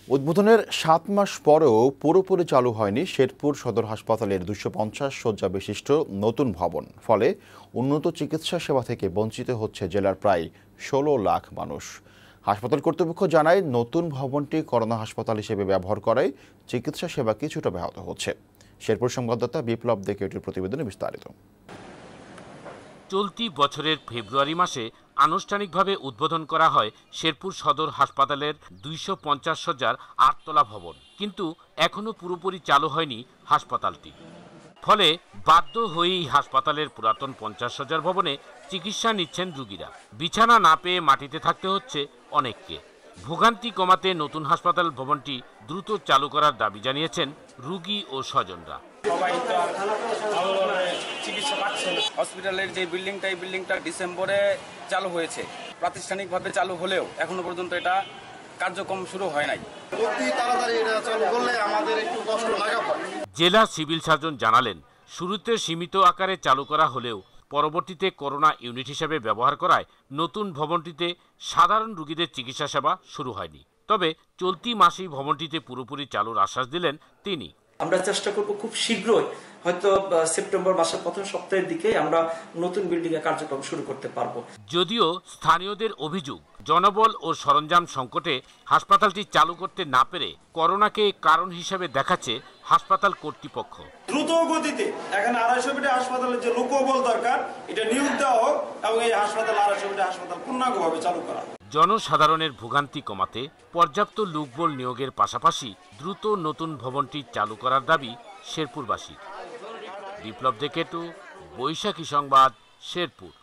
উদ্বোধনের 7 মাস পরেও পুরোপুরি চালু হয়নি শেরপুর সদর হাসপাতালের 250 শয্যা বিশিষ্ট নতুন ভবন। ফলে উন্নত চিকিৎসা সেবা থেকে বঞ্চিত হচ্ছে জেলার প্রায় 16 লাখ মানুষ। হাসপাতাল কর্তৃপক্ষ জানায়, নতুন ভবনটি করোনা হাসপাতাল হিসেবে ব্যবহার করায় চিকিৎসা সেবা কিছুটা ব্যাহত হচ্ছে। শেরপুর সংবাদদাতা বিপ্লব দেখে এটির প্রতিবেদনে বিস্তারিত। চলতি বছরের ফেব্রুয়ারি মাসে আনুষ্ঠানিকভাবে উদ্বোধন করা হয় শেরপুর সদর হাসপাতালের 250 শয্যার 8তলা ভবন, কিন্তু এখনো পুরোপুরি চালু হয়নি হাসপাতালটি। ফলে বাধ্য হয়েই হাসপাতালের পুরাতন 50 শয্যার ভবনে চিকিৎসা নিচ্ছেন রোগীরা। বিছানা না পেয়ে মাটিতে থাকতে হচ্ছে অনেককে। ভোগান্তি কমাতে নতুন হাসপাতাল ভবনটি দ্রুত চালু করার দাবি জানিয়েছেন রোগী ও স্বজনরা। চিকিৎসা পাচ্ছেন। হসপিটালের যে বিল্ডিংটা, এই বিল্ডিংটা ডিসেম্বরে চালু হয়েছে। প্রাতিষ্ঠানিকভাবে চালু হলেও এখনো পর্যন্ত এটা কার্যক্রম শুরু হয় নাই। অতি তাড়াতাড়ি এটা চালু করলে আমাদের একটু কষ্ট লাগাবে। জেলা সিভিল সার্জন জানালেন, শুরুতে সীমিত আকারে চালু করা হলেও পরবর্তীতে করোনা ইউনিট হিসেবে ব্যবহার করায় নতুন ভবনটিতে সাধারণ রোগীদের চিকিৎসা সেবা শুরু হয়নি। তবে চলতি মাসেই ভবনটিতে পুরোপুরি চালুর আশ্বাস দিলেন তিনি। আমরা চেষ্টা করব খুব শীঘ্রই, হয়তো সেপ্টেম্বর মাসের প্রথম সপ্তাহের দিকে আমরা নতুন বিল্ডিং এর কার্যক্রম শুরু করতে পারবো। যদিও স্থানীয়দের অভিযোগ, জনবল ও সরঞ্জাম সংকটে হাসপাতালটি চালু করতে না পেরে করোনাকে কারণ হিসেবে দেখাচ্ছে হাসপাতাল কর্তৃপক্ষ। দ্রুত গতিতে এখানে 250 বেডের হাসপাতালের যে লোকবল দরকার, এটা নিয়োগ দেওয়া হোক এবং এই হাসপাতাল 250 বেডের হাসপাতাল পূর্ণাঙ্গভাবে চালু করা। জনসাধারণের ভোগান্তি কমাতে পর্যাপ্ত লোকবল নিয়োগের পাশাপাশি দ্রুত নতুন ভবনটি চালু করার দাবি শেরপুরবাসীর। বিপ্লব দেখে বৈশাখী সংবাদ, শেরপুর।